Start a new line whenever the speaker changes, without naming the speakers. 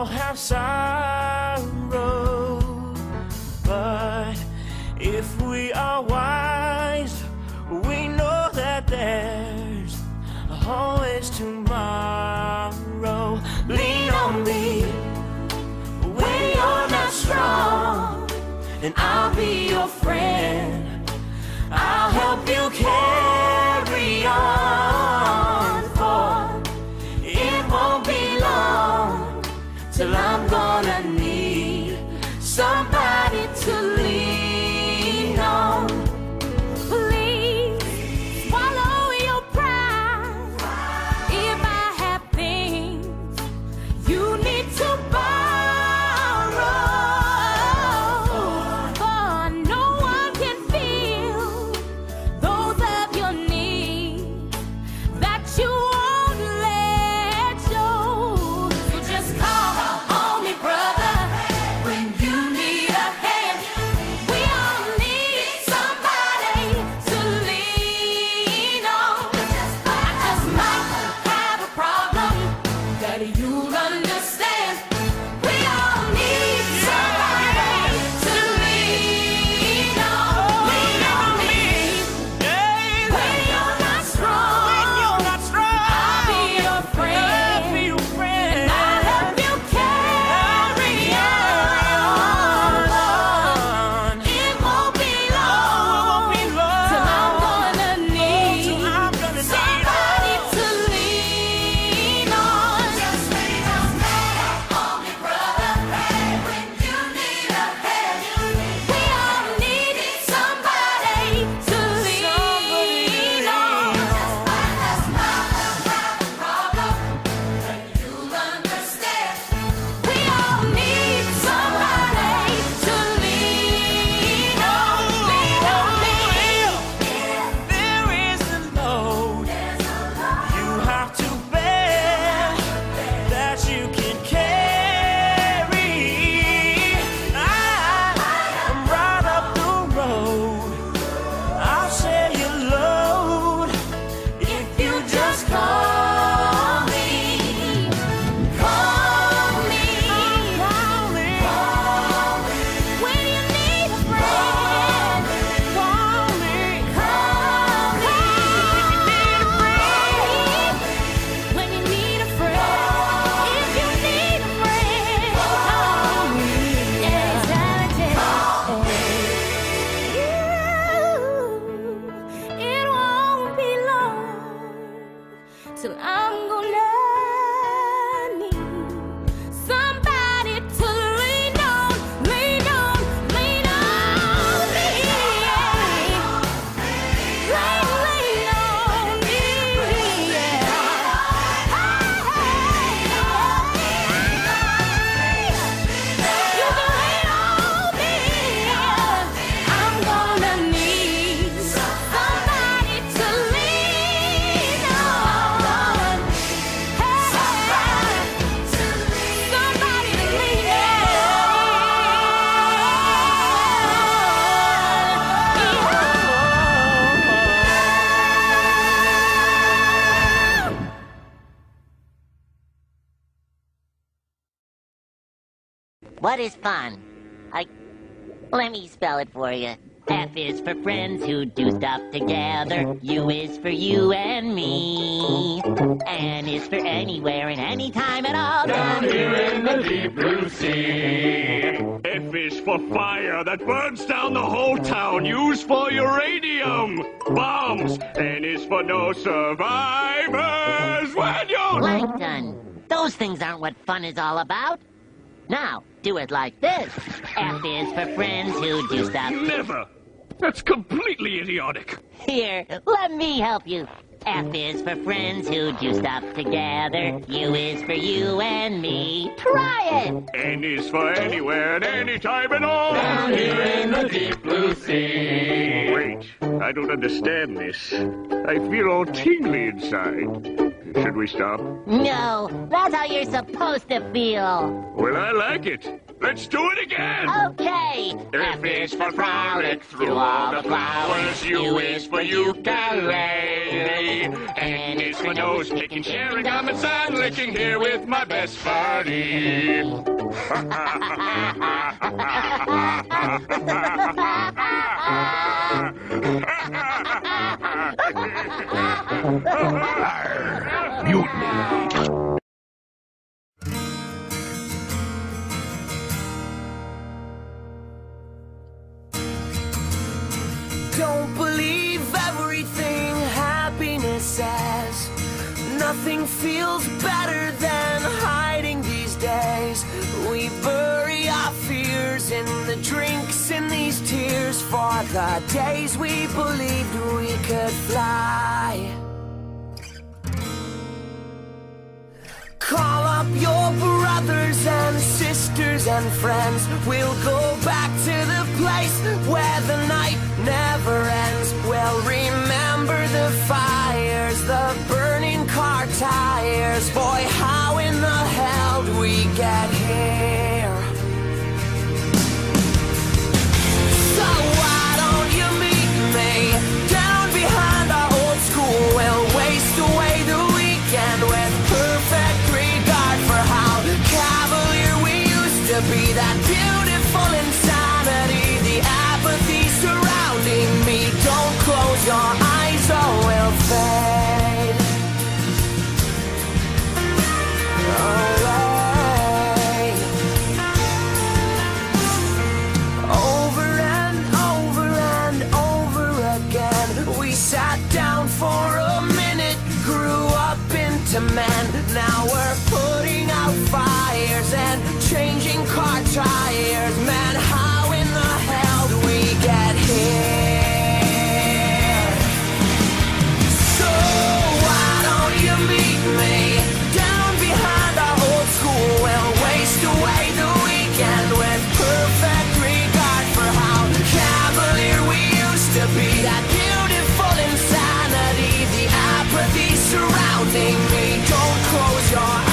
all have sorrow, but if we are wise, we know that there's always tomorrow. Lean on me when you're not strong, and I'll be your friend. I'll help you carry on, for it won't be long till I'm gonna need somebody to lean on. Please swallow your pride. If I have things you need to borrow, for no one can feel those of your needs that you won't let show. So just call on me, brother, when you need a hand. We all need somebody to lean on. I just might have a problem that you'll understand. We all need somebody to lean on. Lean on me when you're not strong. I'll be your friend. I'll help you carry on. It won't be long till I'm gonna need somebody to lean on. Just lean on me, brother, when you need a hand. We all need somebody to lean on. Just might have a problem that you'll understand. We all need somebody to lean on. Lean on me. There is a load you have to bear that you can carry. I'm right up the road. I'll share your load if you just call me. Call me. When you need a friend. Call me. When you need a friend. If you need a friend, call me. It won't be long till I'm gonna need somebody to lean on, lean on, lean on me. Lean on me. You can lean on me. I'm gonna need somebody to lean on. Somebody to lean on.
What is fun? Let me spell it for you. F is for friends who do stuff together. U is for you and me. N is for anywhere and anytime at all.
Down here in the deep blue sea. F is for fire that burns down the whole town. U's for uranium bombs. N is for no survivors when you're...
Plankton. Those things aren't what fun is all about. Now, do it like this. F is for friends who do stuff.
Never. That's completely idiotic.
Here, let me help you. F is for friends who do stuff together. U is for you and me. Try it!
N is for anywhere and anytime at all.
Down here in the deep blue sea.
Wait, I don't understand this. I feel all tingly inside. Should we stop?
No, that's how you're supposed to feel.
Well, I like it. Let's do it again!
Okay!
F is for frolic through all the flowers. U is for ukulele. N is for nose picking, sharing gum and sun licking here with my best buddy.
Mutiny.
Don't believe everything happiness says. Nothing feels better than hiding these days. We bury our fears in the drinks, in these tears, for the days we believed we could fly. Call up your brothers and sisters and friends. We'll go back to the place where the night never ends. We'll remember the fires, the burning car tires. Boy, how in the hell did we get here? So why don't you meet me down behind our old school? We'll waste away the weekend with perfect regard for how cavalier we used to be. That beautiful insanity, the apathy surrounding me. Don't close your eyes or we'll fade away. Over and over and over again, we sat down for a minute, grew up into men. Now we're putting out fires and changing car tires. Man, how in the hell do we get here? So why don't you meet me down behind our old school? We'll waste away the weekend with perfect regard for how cavalier we used to be. That beautiful insanity, the apathy surrounding me. Don't close your eyes.